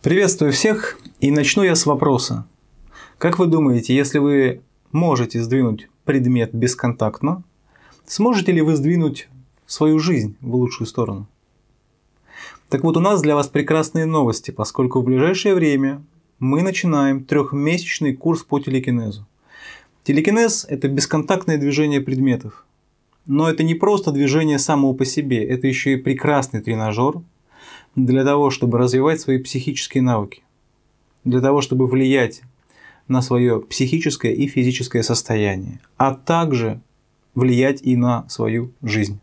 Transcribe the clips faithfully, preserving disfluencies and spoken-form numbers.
Приветствую всех, и начну я с вопроса. Как вы думаете, если вы можете сдвинуть предмет бесконтактно, сможете ли вы сдвинуть свою жизнь в лучшую сторону? Так вот, у нас для вас прекрасные новости, поскольку в ближайшее время мы начинаем трехмесячный курс по телекинезу. Телекинез – это бесконтактное движение предметов. Но это не просто движение само по себе, это еще и прекрасный тренажер для того, чтобы развивать свои психические навыки, для того, чтобы влиять на свое психическое и физическое состояние, а также влиять и на свою жизнь.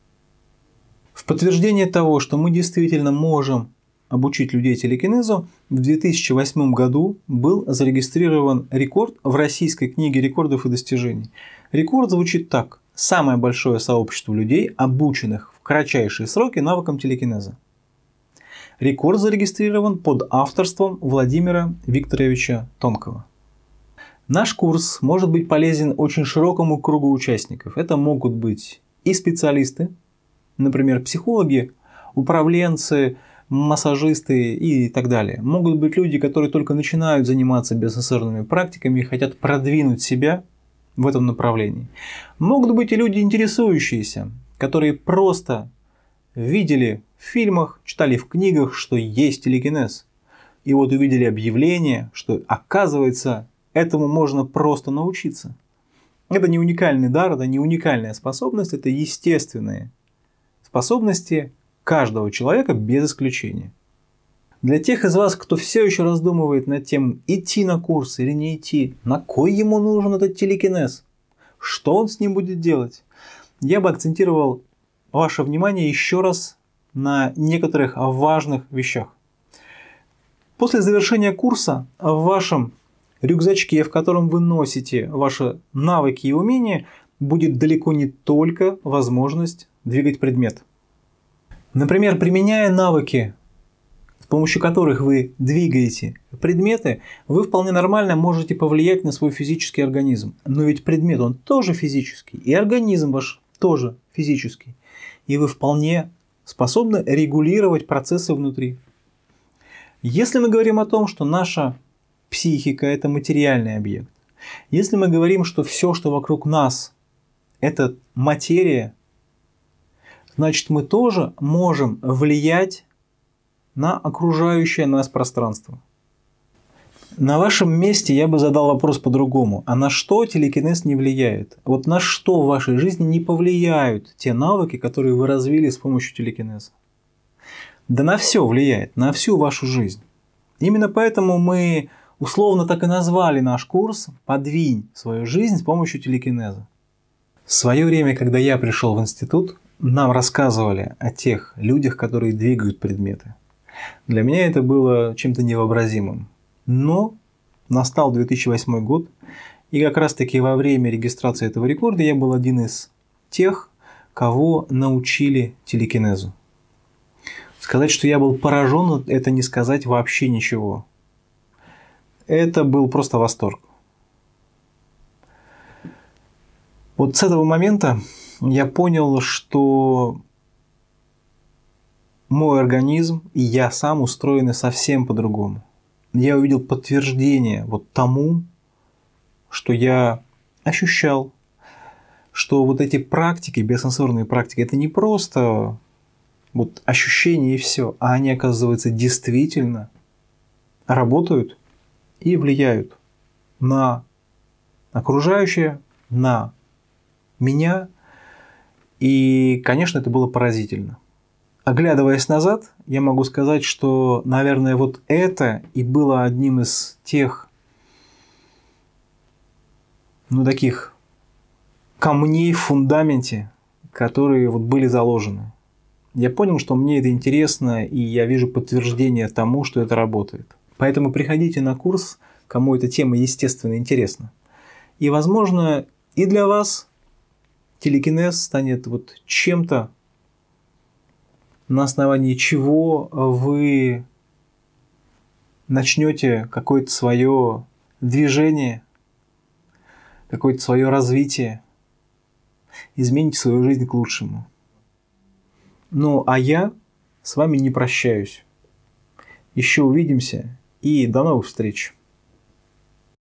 В подтверждение того, что мы действительно можем обучить людей телекинезу, в две тысячи восьмом году был зарегистрирован рекорд в Российской книге рекордов и достижений. Рекорд звучит так: самое большое сообщество людей, обученных в кратчайшие сроки навыкам телекинеза. Рекорд зарегистрирован под авторством Владимира Викторовича Тонкова. Наш курс может быть полезен очень широкому кругу участников. Это могут быть и специалисты, например, психологи, управленцы, массажисты и так далее. Могут быть люди, которые только начинают заниматься биосенсорными практиками и хотят продвинуть себя в этом направлении. Могут быть и люди интересующиеся, которые просто видели в фильмах, читали в книгах, что есть телекинез. И вот увидели объявление, что оказывается, этому можно просто научиться. Это не уникальный дар, это не уникальная способность, это естественные способности каждого человека без исключения. Для тех из вас, кто все еще раздумывает над тем, идти на курс или не идти, на кой ему нужен этот телекинез, что он с ним будет делать, я бы акцентировал ваше внимание еще раз на некоторых важных вещах. После завершения курса в вашем рюкзачке, в котором вы носите ваши навыки и умения, будет далеко не только возможность двигать предмет. Например, применяя навыки, с помощью которых вы двигаете предметы, вы вполне нормально можете повлиять на свой физический организм. Но ведь предмет, он тоже физический, и организм ваш тоже физический. И вы вполне способны регулировать процессы внутри. Если мы говорим о том, что наша психика – это материальный объект, если мы говорим, что все, что вокруг нас – это материя, значит, мы тоже можем влиять на окружающее нас пространство. На вашем месте я бы задал вопрос по-другому. А на что телекинез не влияет? Вот на что в вашей жизни не повлияют те навыки, которые вы развили с помощью телекинеза? Да на все влияет, на всю вашу жизнь. Именно поэтому мы условно так и назвали наш курс «Подвинь свою жизнь с помощью телекинеза». В свое время, когда я пришел в институт, нам рассказывали о тех людях, которые двигают предметы. Для меня это было чем-то невообразимым. Но настал две тысячи восьмой год, и как раз таки во время регистрации этого рекорда я был один из тех, кого научили телекинезу. Сказать, что я был поражен, это не сказать вообще ничего. Это был просто восторг. Вот с этого момента я понял, что мой организм и я сам устроены совсем по-другому. Я увидел подтверждение вот тому, что я ощущал, что вот эти практики, биосенсорные практики, это не просто вот ощущения и все, а они, оказывается, действительно работают и влияют на окружающее, на меня. И, конечно, это было поразительно. Оглядываясь назад, я могу сказать, что, наверное, вот это и было одним из тех, ну, таких камней в фундаменте, которые вот были заложены. Я понял, что мне это интересно, и я вижу подтверждение тому, что это работает. Поэтому приходите на курс, кому эта тема, естественно, интересна. И, возможно, и для вас телекинез станет вот чем-то, на основании чего вы начнете какое-то свое движение, какое-то свое развитие, измените свою жизнь к лучшему. Ну, а я с вами не прощаюсь. Еще увидимся и до новых встреч!